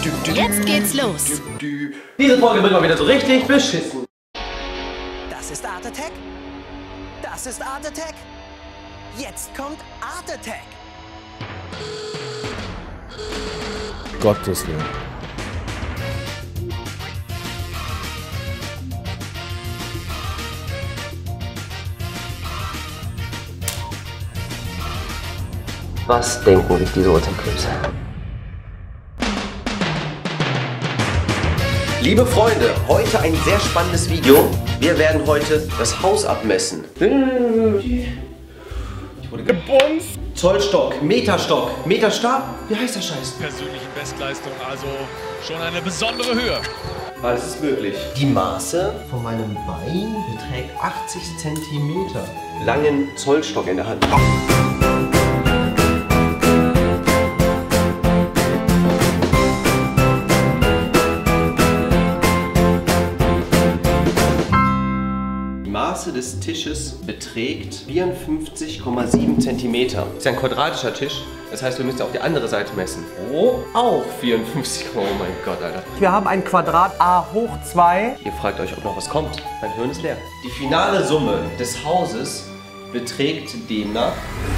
Jetzt geht's los. Diese Folge wird mal wieder so richtig beschissen. Das ist Art Attack. Das ist Art Attack. Jetzt kommt Art Attack. Gottes Willen. Was denken sich diese Urteilkrebse? Liebe Freunde, heute ein sehr spannendes Video. Wir werden heute das Haus abmessen. Ich wurde gebumst. Zollstock, Meterstock, Meterstab. Wie heißt der Scheiß? Persönliche Bestleistung, also schon eine besondere Höhe. Alles ist möglich. Die Maße von meinem Bein beträgt 80 cm. Langen Zollstock in der Hand. Die Maße des Tisches beträgt 54,7 cm. Das ist ein quadratischer Tisch. Das heißt, wir müssen auch die andere Seite messen. Oh, auch 54. Oh mein Gott, Alter. Wir haben ein Quadrat a hoch 2. Ihr fragt euch, ob noch was kommt. Mein Hirn ist leer. Die finale Summe des Hauses beträgt demnach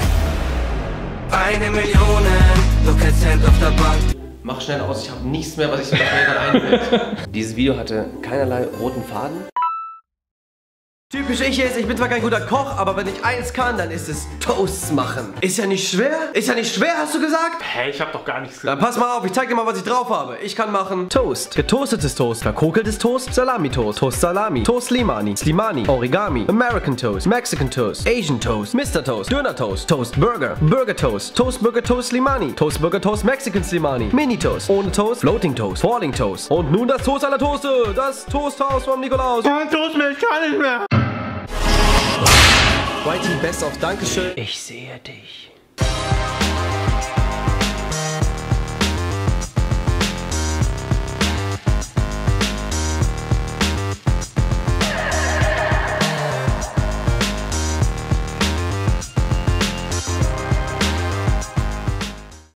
1 Million, look at Cent auf der Bank. Mach schnell aus, ich habe nichts mehr, was ich mir gerade einfällt. Dieses Video hatte keinerlei roten Faden. Typisch ich bin zwar kein guter Koch, aber wenn ich eins kann, dann ist es Toasts machen. Ist ja nicht schwer? Ist ja nicht schwer, hast du gesagt? Hä, ich hab doch gar nichts Dann pass mal auf, ich zeig dir mal, was ich drauf habe. Ich kann machen Toast, getoastetes Toast, verkokeltes Toast, Salami-Toast, Toast Salami, Toast Slimani, Slimani, Origami, American Toast, Mexican Toast, Asian Toast, Mr. Toast, Döner Toast, Toast Burger, Burger Toast, Toast Burger Toast Slimani, Toast Burger Toast Mexican Slimani, Mini Toast, ohne Toast, Floating Toast, Falling Toast und nun das Toast aller Toaste, das Toasthaus vom Nikolaus. Kein Toast mehr, ich kann nicht mehr. Whitey, best auf Dankeschön. Ich sehe dich.